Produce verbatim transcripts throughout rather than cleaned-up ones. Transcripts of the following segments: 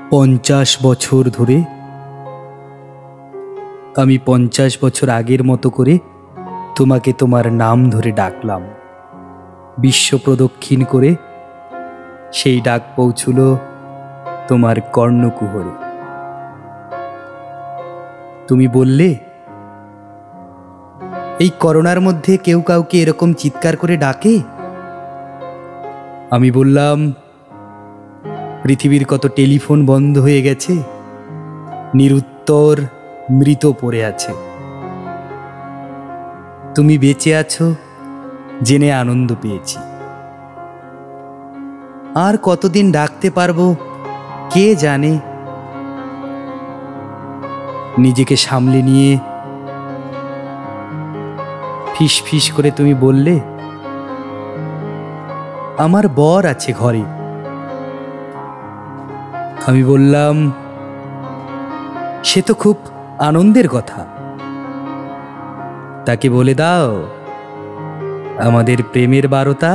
পঞ্চাশ বছর ধরে আমি পঞ্চাশ বছর আগের মতো করে তোমাকে তোমার নাম ধরে ডাকলাম। বিশ্ব প্রদক্ষিণ করে সেই ডাক পৌঁছল তোমার কর্ণকুহরে। তুমি বললে, এই করোনার মধ্যে কেউ কাউকে এরকম চিৎকার করে ডাকে? আমি বললাম, পৃথিবীর কত টেলিফোন বন্ধ হয়ে গেছে, নিরুত্তর মৃত পড়ে আছে। তুমি বেঁচে আছো জেনে আনন্দ পেয়েছি। আর কতদিন ডাকতে পারবো কে জানে। নিজেকে সামলে নিয়ে ফিস ফিস করে তুমি বললে, আমার বর আছে ঘরে। আমি বললাম, সে তো খুব আনন্দের কথা, তাকে বলে দাও আমাদের প্রেমের বারতা।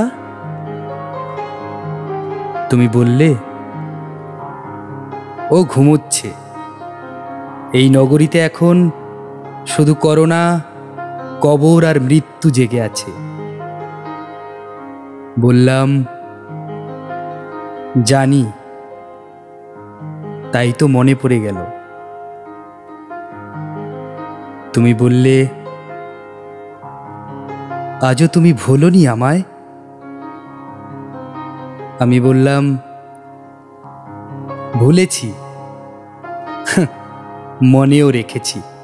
তুমি বললে, ও ঘুমোচ্ছে, এই নগরীতে এখন শুধু করোনা, কবর আর মৃত্যু জেগে আছে। বললাম, জানি, তাই তো মনে পড়ে গেল। তুমি বললে, আজও তুমি ভোলনি আমায়। আমি বললাম, ভুলেছি, মনেও রেখেছি।